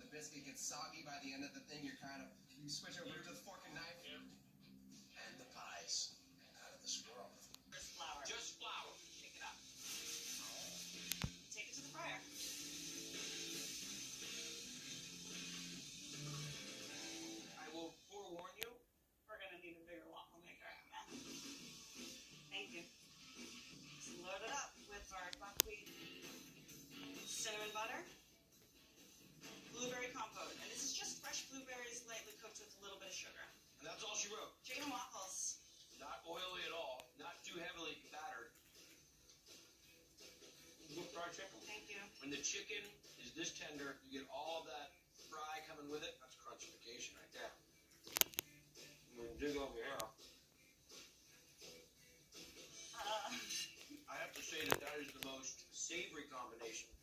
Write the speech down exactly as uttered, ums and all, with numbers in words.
the biscuit gets soggy by the end of the thing, you're kind of, you switch over to the fork and knife. And the pies out of this world. Just flour. Just flour. Shake it up. Take it to the fryer. I will forewarn you. We're gonna need a bigger waffle maker. Thank you. Just load it up with our buckwheat cinnamon butter, blueberry compote, and this is just fresh blueberries lightly cooked with a little bit of sugar. And that's all she wrote. Chicken waffles. Not oily at all. Not too heavily battered. Good fried chicken. Thank you. When the chicken is this tender, you get all that fry coming with it. That's crunchification right there. I'm gonna dig over here. Uh, I have to say that that is the most savory combination